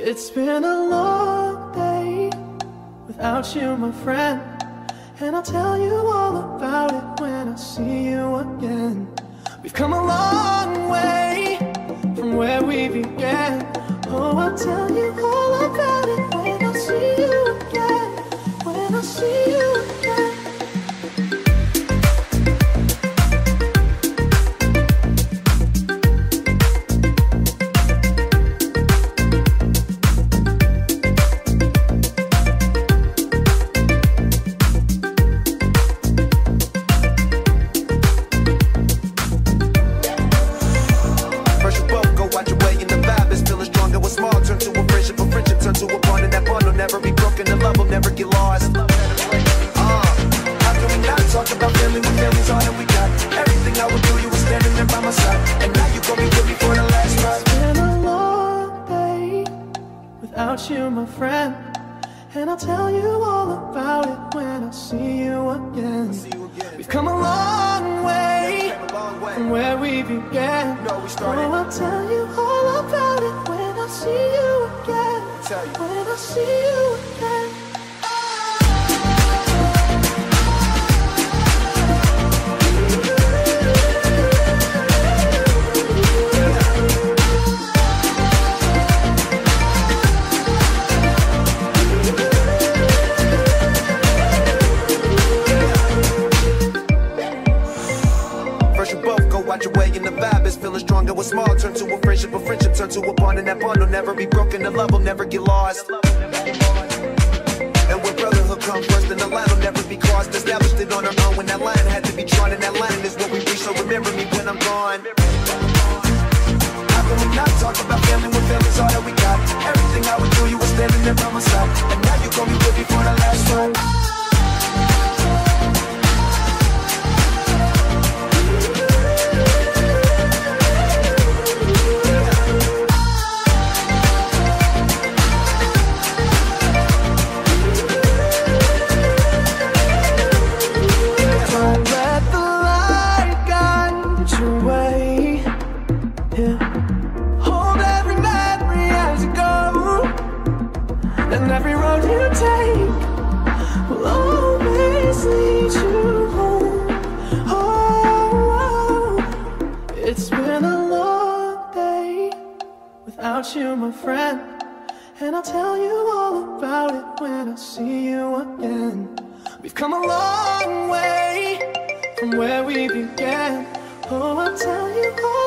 It's been a long day without you, my friend, and I'll tell you all about it when I see you again. We've come a long way from where we began. Oh, I'll tell you all about it when I see you again. When I see you again. You, my friend, and I'll tell you all about it when I see you again. We've come a long way from where we began. Oh, I'll tell you all about it when I see you again. When I see you again. Your way and the vibe is feeling stronger. What's small turn to a friendship turn to a bond, and that bond will never be broken. The love will never get lost. And when brotherhood comes first, then the line will never be crossed. Established it on our own when that line had to be drawn, and that line is what we reach. So remember me when I'm gone. How can we not talk about family when family's all that we got? Everything I would do, you were standing there by my side, and now you gon' be with me for the last time. You, my friend, and I'll tell you all about it when I see you again. We've come a long way from where we began. Oh, I'll tell you all